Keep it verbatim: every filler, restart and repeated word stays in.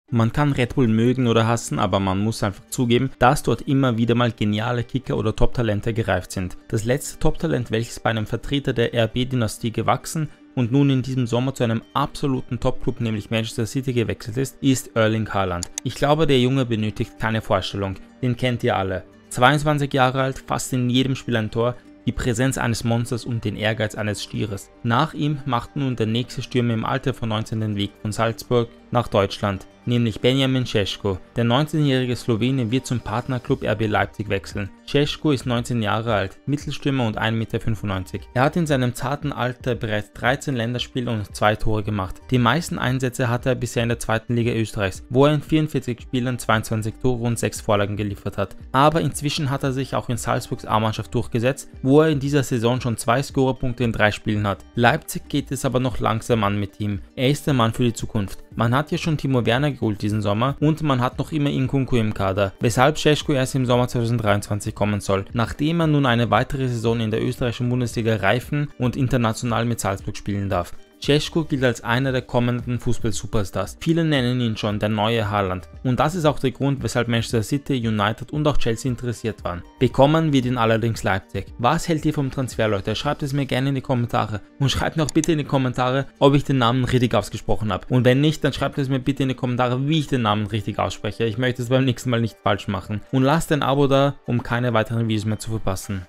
Man kann Red Bull mögen oder hassen, aber man muss einfach zugeben, dass dort immer wieder mal geniale Kicker oder Top-Talente gereift sind. Das letzte Top-Talent, welches bei einem Vertreter der R B-Dynastie gewachsen und nun in diesem Sommer zu einem absoluten Top-Club, nämlich Manchester City, gewechselt ist, ist Erling Haaland. Ich glaube, der Junge benötigt keine Vorstellung, den kennt ihr alle. zweiundzwanzig Jahre alt, fast in jedem Spiel ein Tor, die Präsenz eines Monsters und den Ehrgeiz eines Stieres. Nach ihm macht nun der nächste Stürmer im Alter von neunzehn den Weg von Salzburg nach Deutschland, nämlich Benjamin Šeško. Der neunzehnjährige Slowene wird zum Partnerclub R B Leipzig wechseln. Šeško ist neunzehn Jahre alt, Mittelstürmer und ein Meter fünfundneunzig. Er hat in seinem zarten Alter bereits dreizehn Länderspiele und zwei Tore gemacht. Die meisten Einsätze hatte er bisher in der zweiten Liga Österreichs, wo er in vierundvierzig Spielen zweiundzwanzig Tore und sechs Vorlagen geliefert hat. Aber inzwischen hat er sich auch in Salzburgs A-Mannschaft durchgesetzt, wo er in dieser Saison schon zwei Scorerpunkte in drei Spielen hat. Leipzig geht es aber noch langsam an mit ihm. Er ist der Mann für die Zukunft. Man hat ja schon Timo Werner geholt diesen Sommer und man hat noch immer Nkunku im Kader, weshalb Šeško erst im Sommer zweitausenddreiundzwanzig kommen soll, nachdem er nun eine weitere Saison in der österreichischen Bundesliga reifen und international mit Salzburg spielen darf. Šeško gilt als einer der kommenden Fußball-Superstars. Viele nennen ihn schon der neue Haaland. Und das ist auch der Grund, weshalb Manchester City, United und auch Chelsea interessiert waren. Bekommen wird ihn allerdings Leipzig. Was hält ihr vom Transfer, Leute? Schreibt es mir gerne in die Kommentare. Und schreibt mir auch bitte in die Kommentare, ob ich den Namen richtig ausgesprochen habe. Und wenn nicht, dann schreibt es mir bitte in die Kommentare, wie ich den Namen richtig ausspreche. Ich möchte es beim nächsten Mal nicht falsch machen. Und lasst ein Abo da, um keine weiteren Videos mehr zu verpassen.